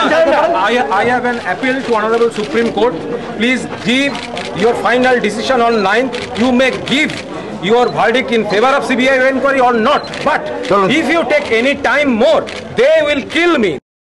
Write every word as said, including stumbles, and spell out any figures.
I, I have an appeal to Honorable Supreme Court. Please give your final decision on ninth. You may give your verdict in favor of C B I inquiry or not. But if you take any time more, they will kill me.